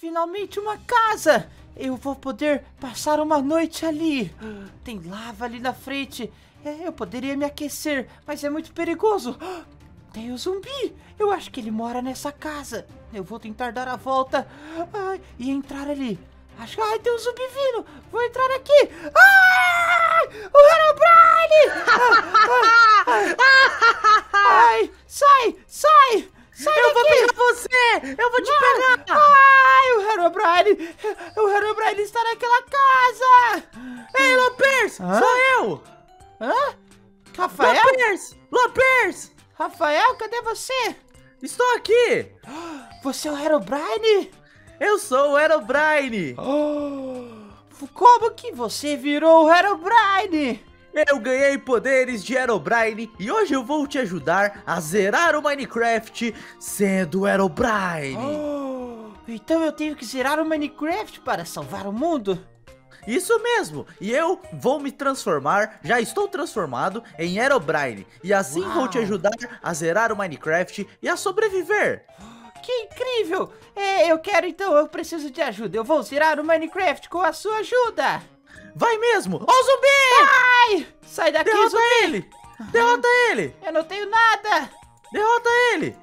finalmente uma casa! Eu vou poder passar uma noite ali. Tem lava ali na frente. Eu poderia me aquecer, mas é muito perigoso. Tem o zumbi. Eu acho que ele mora nessa casa. Eu vou tentar dar a volta e entrar ali. Ai, tem um zumbi vindo. Vou entrar aqui. Ai, o Herobrine! Ai, sai! Sai Eu vou daqui! pegar você! Eu vou te pegar! Ai, o Herobrine está naquela casa! Ei, Lopers! Hã? Sou eu! Hã? Rafael? Lopers! Rafael, cadê você? Estou aqui! Você é o Herobrine? Eu sou o Herobrine! Como que você virou o Herobrine? Eu ganhei poderes de Herobrine e hoje eu vou te ajudar a zerar o Minecraft sendo o Herobrine. Então eu tenho que zerar o Minecraft para salvar o mundo? Isso mesmo, e eu vou me transformar, já estou transformado em Herobrine. E assim vou te ajudar a zerar o Minecraft e a sobreviver. Que incrível! Eu quero então, eu preciso de ajuda. Eu vou zerar o Minecraft com a sua ajuda. Vai mesmo! Ó o zumbi! Ai! Sai daqui, Derrota zumbi! ele! Derrota ele! Eu não tenho nada! Derrota ele!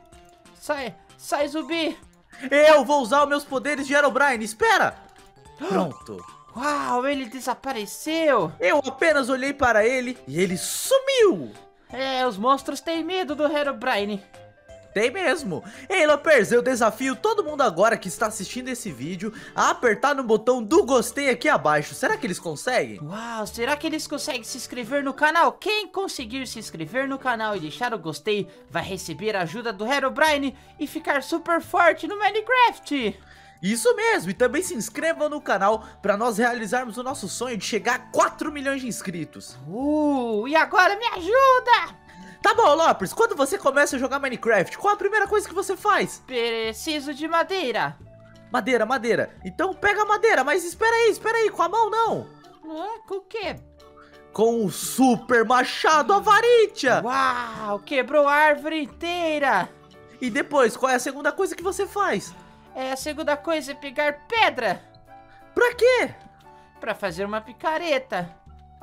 Sai, zumbi! Eu vou usar os meus poderes de Herobrine, espera! Pronto. Uau, ele desapareceu! Eu apenas olhei para ele e ele sumiu! Os monstros têm medo do Herobrine. Tem mesmo. Ei, Lopers, eu desafio todo mundo agora que está assistindo esse vídeo a apertar no botão do gostei aqui abaixo. Será que eles conseguem? Uau, será que eles conseguem se inscrever no canal? Quem conseguir se inscrever no canal e deixar o gostei vai receber a ajuda do Herobrine e ficar super forte no Minecraft. Isso mesmo, e também se inscrevam no canal para nós realizarmos o nosso sonho de chegar a 4 milhões de inscritos. E agora me ajuda! Tá bom, Lopers, quando você começa a jogar Minecraft, qual a primeira coisa que você faz? Preciso de madeira. Madeira. Então pega a madeira, mas espera aí, com a mão não. Com o quê? Com o super machado Avaritia. Uau, quebrou a árvore inteira. E depois, qual é a segunda coisa que você faz? A segunda coisa é pegar pedra. Pra quê? Pra fazer uma picareta.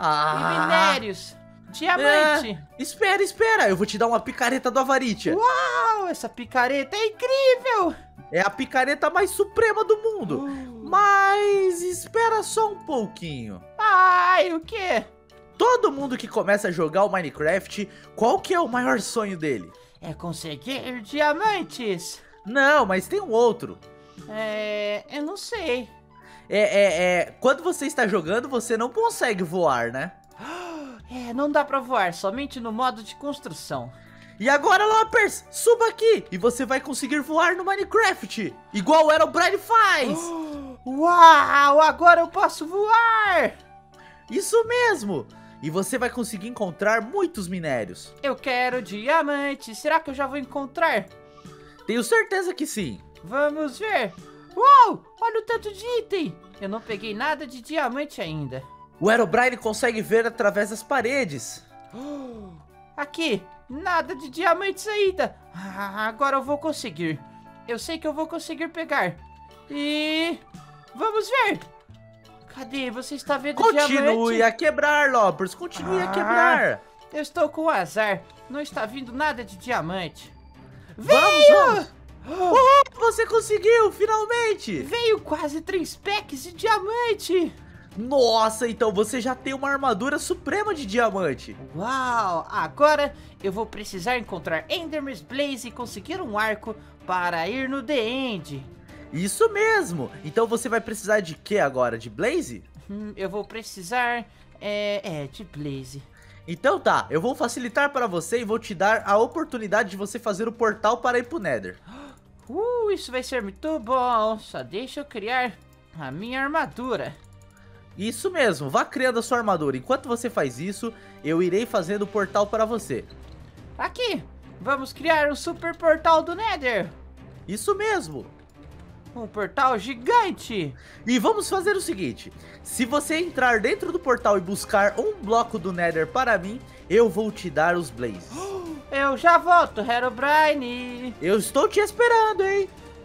E Ah! minérios. Diamante. Espera, eu vou te dar uma picareta do Avaritia. Uau, essa picareta é incrível. É a picareta mais suprema do mundo. Mas espera só um pouquinho. Ai, o quê? Todo mundo que começa a jogar o Minecraft, qual que é o maior sonho dele? É conseguir diamantes. Não, mas tem um outro. Eu não sei. Quando você está jogando, você não consegue voar, né? Não dá pra voar, somente no modo de construção. E agora, Lopers, suba aqui e você vai conseguir voar no Minecraft, igual o Herobrine faz. Uau, agora eu posso voar. Isso mesmo. E você vai conseguir encontrar muitos minérios. Eu quero diamante, será que eu já vou encontrar? Tenho certeza que sim. Vamos ver. Uau, olha o tanto de item. Eu não peguei nada de diamante ainda. O Herobrine consegue ver através das paredes. Aqui, nada de diamantes ainda. Agora eu vou conseguir. Eu sei que eu vou conseguir pegar. E vamos ver. Cadê? Você está vendo diamante? Continue a quebrar, Lopers. Continue a quebrar. Eu estou com azar. Não está vindo nada de diamante. Vamos. Você conseguiu, finalmente. Veio quase 3 packs de diamante. Nossa, então você já tem uma armadura suprema de diamante. Uau, agora eu vou precisar encontrar Enderman's Blaze e conseguir um arco para ir no The End. Isso mesmo. Então você vai precisar de quê agora? De Blaze? Eu vou precisar, de Blaze. Então tá, eu vou facilitar para você e vou te dar a oportunidade de você fazer o portal para ir pro Nether. Isso vai ser muito bom. Só deixa eu criar a minha armadura. Isso mesmo, vá criando a sua armadura. Enquanto você faz isso, eu irei fazendo o portal para você. Aqui, vamos criar o super portal do Nether. Isso mesmo. Um portal gigante. E vamos fazer o seguinte, se você entrar dentro do portal e buscar um bloco do Nether para mim, eu vou te dar os Blazes. Eu já volto, Herobrine. Eu estou te esperando, hein?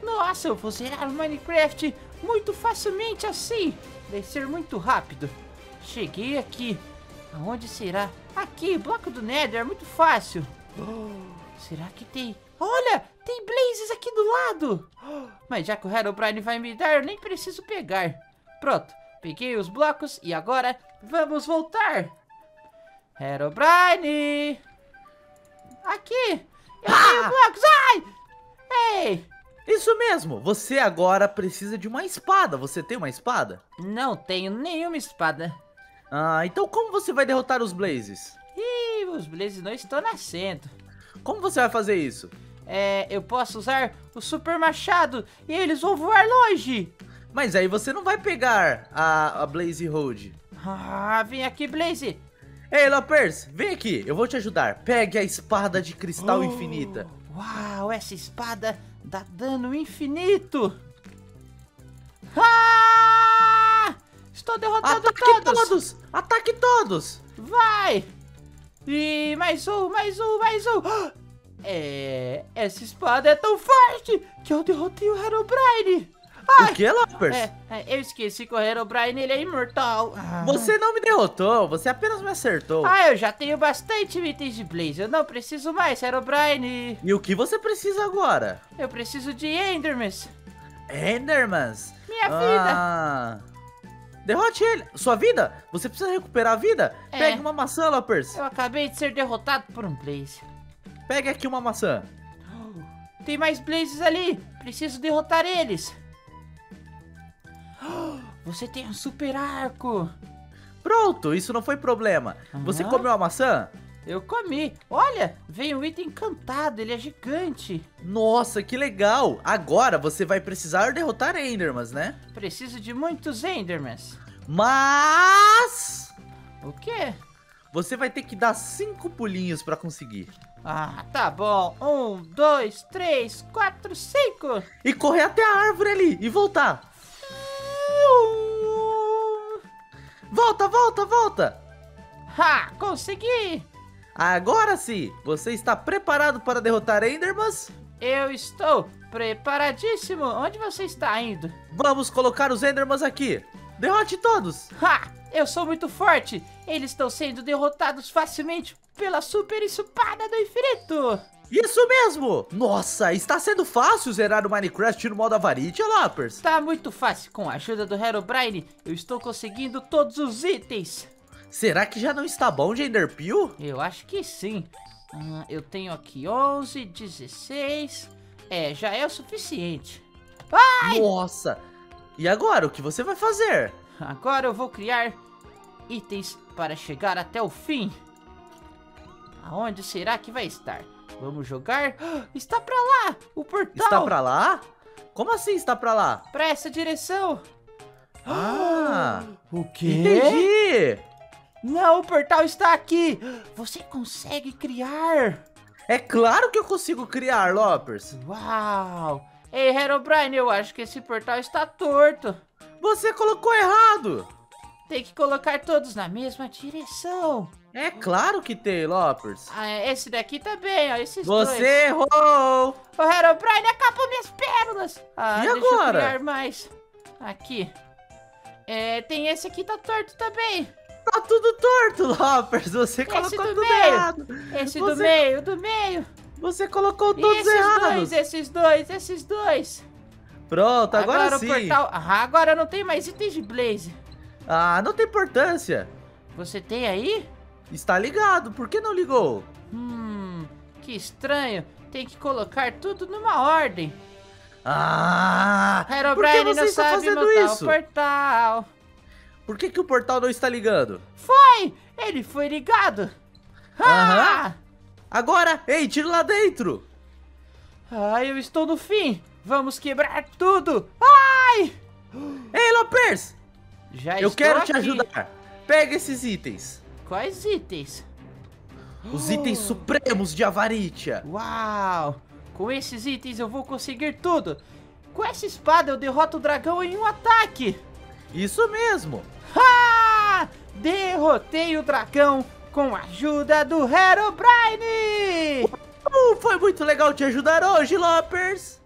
Nossa, eu vou zerar o Minecraft muito facilmente assim. Vai ser muito rápido. Cheguei aqui. Aonde será? Aqui, bloco do Nether, muito fácil. Será que tem? Olha, tem blazes aqui do lado. Mas já que o Herobrine vai me dar, eu nem preciso pegar. Pronto, peguei os blocos e agora vamos voltar. Herobrine! Aqui! Eu tenho blocos! Ai! Ei! Isso mesmo, você agora precisa de uma espada. Você tem uma espada? Não tenho nenhuma espada. Ah, então como você vai derrotar os Blazes? Ih, os blazes não estão nascendo. Como você vai fazer isso? Eu posso usar o super machado e eles vão voar longe. Mas aí você não vai pegar a Blaze Hold. Ah, vem aqui, Blaze. Ei, Lopers, vem aqui, eu vou te ajudar. Pegue a espada de cristal infinita. Uau, essa espada dá dano infinito. Ah! Estou derrotando Ataque todos. todos! Ataque todos! Vai! E mais um. Essa espada é tão forte que eu derrotei o Herobrine. O que, Lopers? Eu esqueci que o Herobrine ele é imortal. Você não me derrotou, você apenas me acertou. Eu já tenho bastante itens de Blaze, eu não preciso mais, Herobrine. E o que você precisa agora? Eu preciso de Endermans. Endermans? Minha vida. Derrote ele. Sua vida? Você precisa recuperar a vida? Pegue uma maçã, Lopers. Eu acabei de ser derrotado por um Blaze. Pegue aqui uma maçã. Tem mais Blazes ali, preciso derrotar eles. Você tem um super arco. Pronto, isso não foi problema. Você comeu a maçã? Eu comi. Olha, veio um item encantado, ele é gigante. Nossa, que legal. Agora você vai precisar derrotar Endermans, né? Preciso de muitos Endermans. Mas... O quê? Você vai ter que dar 5 pulinhos pra conseguir. Tá bom. 1, 2, 3, 4, 5. E correr até a árvore ali e voltar. Volta. Consegui. Agora sim, você está preparado para derrotar Endermans? Eu estou preparadíssimo. Onde você está indo? Vamos colocar os Endermans aqui. Derrote todos. Eu sou muito forte. Eles estão sendo derrotados facilmente pela super espada do infinito. Isso mesmo. Nossa, está sendo fácil zerar o Minecraft no modo Avaritia, Lopers. Tá muito fácil. Com a ajuda do Herobrine, eu estou conseguindo todos os itens. Será que já não está bom de Enderpeel? Eu acho que sim. Eu tenho aqui 11, 16. Já é o suficiente. Nossa. E agora, o que você vai fazer? Agora eu vou criar itens para chegar até o fim. Aonde será que vai estar? Vamos jogar. Está pra lá, o portal. Está pra lá? Como assim está pra lá? Pra essa direção. O quê? Entendi. Não, o portal está aqui. Você consegue criar. É claro que eu consigo criar, Lopers. Uau. Ei, Herobrine, eu acho que esse portal está torto. Você colocou errado. Tem que colocar todos na mesma direção. É claro que tem, Lopers. Esse daqui também, ó, esses Você dois. errou. O Herobrine acabou minhas pérolas. E deixa agora? eu criar mais. Aqui. Tem esse aqui, tá torto também. Tá tudo torto, Lopers. Você colocou tudo errado. Esse do meio. Você colocou E todos errados. esses dois. Pronto, agora o sim. portal. Agora eu não tenho mais itens de Blaze. Não tem importância. Você tem aí? Está ligado, por que não ligou? Que estranho. Tem que colocar tudo numa ordem. Por que Herobrine você não está sabe fazendo montar isso? o portal. Por que o portal não está ligando? Ele foi ligado. Aham. Agora, ei, tira lá dentro. Eu estou no fim. Vamos quebrar tudo. Ei, Lopers, Já eu estou quero aqui. te ajudar. Pega esses itens. Quais itens? Os itens supremos de Avaritia. Uau! Com esses itens eu vou conseguir tudo. Com essa espada eu derroto o dragão em um ataque. Isso mesmo. Derrotei o dragão com a ajuda do Herobrine. Foi muito legal te ajudar hoje, Lopers.